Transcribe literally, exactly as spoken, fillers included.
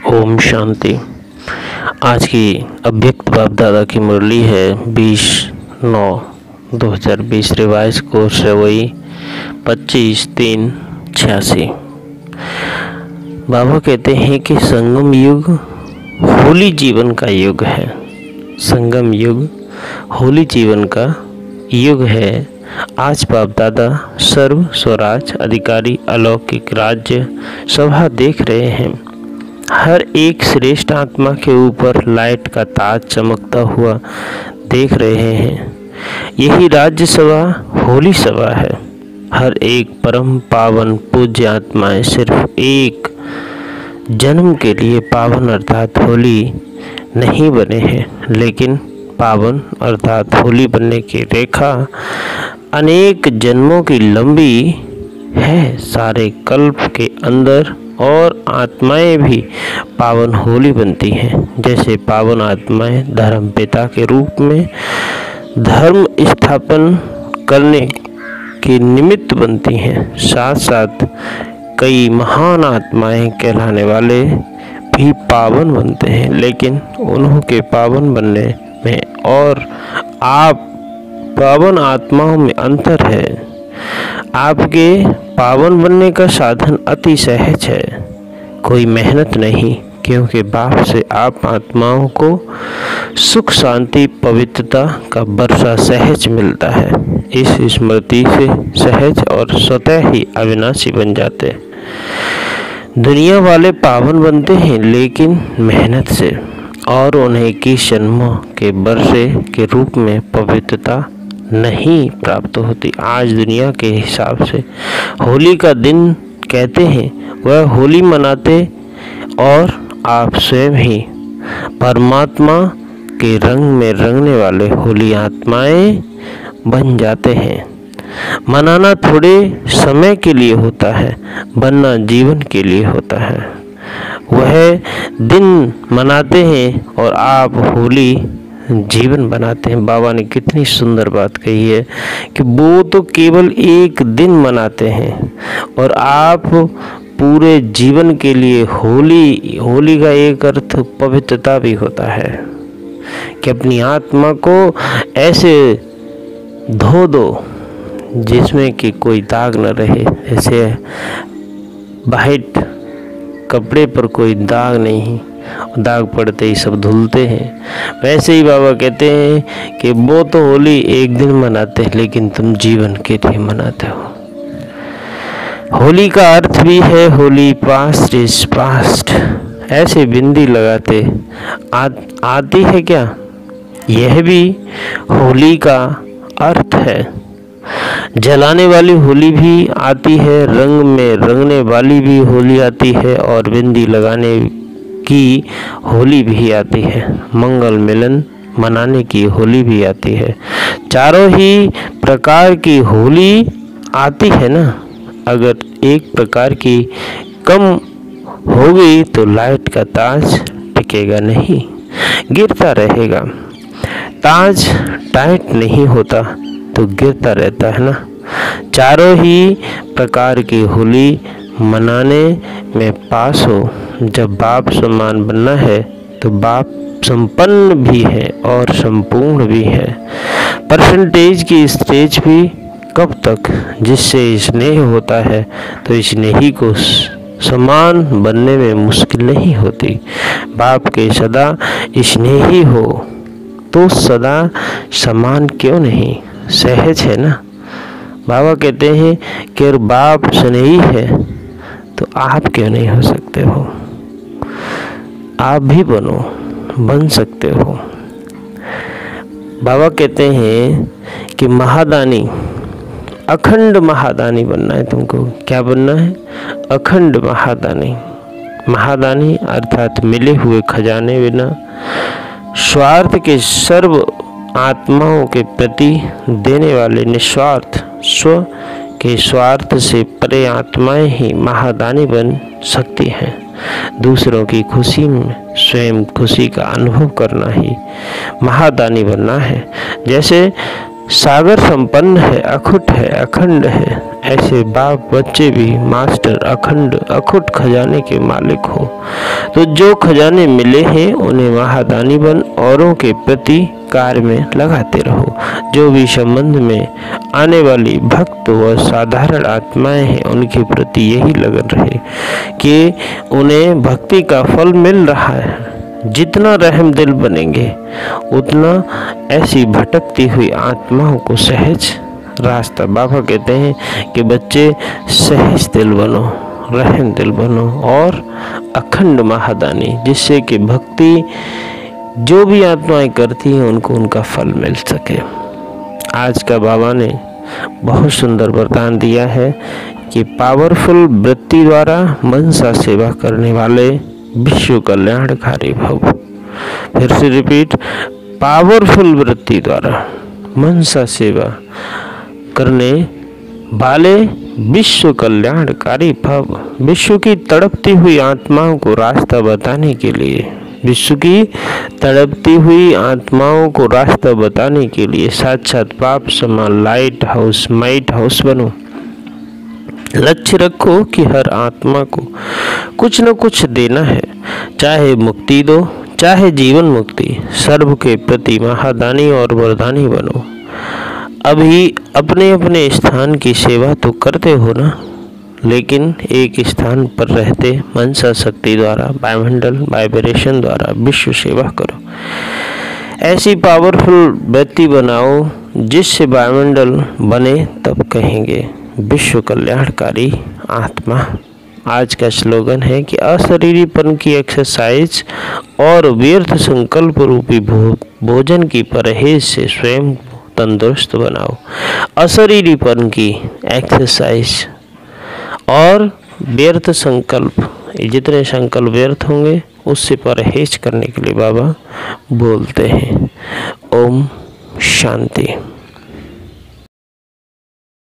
ओम शांति। आज की अव्यक्त बाप दादा की मुरली है बीस नौ दो हज़ार बीस। रिवाइज कोर्स है वही पच्चीस तीन छियासी। बाबा कहते हैं कि संगम युग होली जीवन का युग है। संगम युग होली जीवन का युग है। आज बाप दादा सर्व स्वराज अधिकारी अलौकिक राज्य सभा देख रहे हैं। हर एक श्रेष्ठ आत्मा के ऊपर लाइट का ताज चमकता हुआ देख रहे हैं। यही राज्य सभा होली सभा है। हर एक परम पावन पूज्य आत्माएं सिर्फ एक जन्म के लिए पावन अर्थात होली नहीं बने हैं, लेकिन पावन अर्थात होली बनने की रेखा अनेक जन्मों की लंबी है। सारे कल्प के अंदर और आत्माएं भी पावन होली बनती हैं। जैसे पावन आत्माएं धर्म पिता के रूप में धर्म स्थापन करने के निमित्त बनती हैं, साथ साथ कई महान आत्माएं कहलाने वाले भी पावन बनते हैं। लेकिन उन्हों के पावन बनने में और आप पावन आत्माओं में अंतर है। आपके पावन बनने का साधन अति सहज है, कोई मेहनत नहीं, क्योंकि बाप से आप आत्माओं को सुख शांति पवित्रता का वर्षा सहज मिलता है। इस स्मृति से सहज और स्वतः ही अविनाशी बन जाते। दुनिया वाले पावन बनते हैं लेकिन मेहनत से, और उन्हें इक्कीस जन्मों के वर्षे के रूप में पवित्रता नहीं प्राप्त होती। आज दुनिया के हिसाब से होली का दिन कहते हैं, वह होली मनाते और आप स्वयं ही परमात्मा के रंग में रंगने वाले होली आत्माएं बन जाते हैं। मनाना थोड़े समय के लिए होता है, बनना जीवन के लिए होता है। वह दिन मनाते हैं और आप होली जीवन बनाते हैं। बाबा ने कितनी सुंदर बात कही है कि वो तो केवल एक दिन मनाते हैं और आप पूरे जीवन के लिए होली होली का एक अर्थ पवित्रता भी होता है कि अपनी आत्मा को ऐसे धो दो जिसमें कि कोई दाग न रहे। जैसे वाइट कपड़े पर कोई दाग नहीं, दाग पड़ते ही सब धुलते हैं, वैसे ही बाबा कहते हैं कि वो तो होली एक दिन मनाते हैं लेकिन तुम जीवन के लिए मनाते हो। होली का अर्थ भी है होली पास्ट इज पास्ट। ऐसे बिंदी लगाते आ, आती है क्या, यह भी होली का अर्थ है। जलाने वाली होली भी आती है, रंग में रंगने वाली भी होली आती है, और बिंदी लगाने की होली भी आती है। मंगल मिलन मनाने की होली भी आती है। चारों ही प्रकार की होली आती है ना। अगर एक प्रकार की कम हो गई तो लाइट का ताज टिकेगा नहीं, गिरता रहेगा। ताज टाइट नहीं होता तो गिरता रहता है ना। चारों ही प्रकार की होली मनाने में पास हो। जब बाप समान बनना है तो बाप संपन्न भी है और संपूर्ण भी है। परसेंटेज की स्टेज भी कब तक, जिससे स्नेह होता है तो स्नेही को समान बनने में मुश्किल नहीं होती। बाप के सदा स्नेही हो तो सदा समान क्यों नहीं, सहज है ना। बाबा कहते हैं कि अगर बाप स्नेही है तो आप क्यों नहीं हो सकते हो। आप भी बनो, बन सकते हो। बाबा कहते हैं कि महादानी, अखंड महादानी बनना है तुमको। क्या बनना है, अखंड महादानी। महादानी अर्थात मिले हुए खजाने बिना स्वार्थ के सर्व आत्माओं के प्रति देने वाले निस्वार्थ स्व के स्वार्थ से परे आत्माएं ही महादानी बन सकती हैं। दूसरों की खुशी में स्वयं खुशी का अनुभव करना ही महादानी बनना है। जैसे सागर संपन्न है, अखुट है, अखंड है। ऐसे बाप बच्चे भी मास्टर अखंड अखुट खजाने के मालिक हो। तो जो खजाने मिले हैं उन्हें महादानी बन औरों के प्रति कार्य में लगाते रहो। जो भी संबंध में आने वाली भक्त व साधारण आत्माएं हैं उनके प्रति यही लगन रहे कि उन्हें भक्ति का फल मिल रहा है। जितना रहम दिल बनेंगे उतना ऐसी भटकती हुई आत्माओं को सहज रास्ता, बाबा कहते हैं कि बच्चे सहज दिल बनो, रहम दिल बनो और अखंड महादानी, जिससे कि भक्ति जो भी आत्माएं करती हैं उनको उनका फल मिल सके। आज का बाबा ने बहुत सुंदर वरदान दिया है कि पावरफुल वृत्ति द्वारा मनसा सेवा करने वाले विश्व कल्याणकारी भव। फिर से रिपीट, पावरफुल वृत्ति द्वारा मनसा सेवा करने वाले विश्व कल्याणकारी भव। विश्व की तड़पती हुई आत्माओं को रास्ता बताने के लिए विश्व की तड़पती हुई आत्माओं को रास्ता बताने के लिए साक्षात बाप समान लाइट हाउस माइट हाउस बनो। लक्ष्य रखो कि हर आत्मा को कुछ न कुछ देना है, चाहे मुक्ति दो चाहे जीवन मुक्ति। सर्व के प्रति महादानी और वरदानी बनो। अभी अपने अपने स्थान की सेवा तो करते हो ना, लेकिन एक स्थान पर रहते मनसा शक्ति द्वारा वायुमंडल वाइब्रेशन द्वारा विश्व सेवा करो। ऐसी पावरफुल व्यक्ति बनाओ जिससे वायुमंडल बने, तब कहेंगे विश्व कल्याणकारी आत्मा। आज का स्लोगन है कि अशरीरीपन की एक्सरसाइज और व्यर्थ संकल्प रूपी भो, भोजन की परहेज से स्वयं तंदुरुस्त बनाओ। अशरीरीपन की एक्सरसाइज और व्यर्थ संकल्प, जितने संकल्प व्यर्थ होंगे उससे परहेज करने के लिए बाबा बोलते हैं। ओम शांति।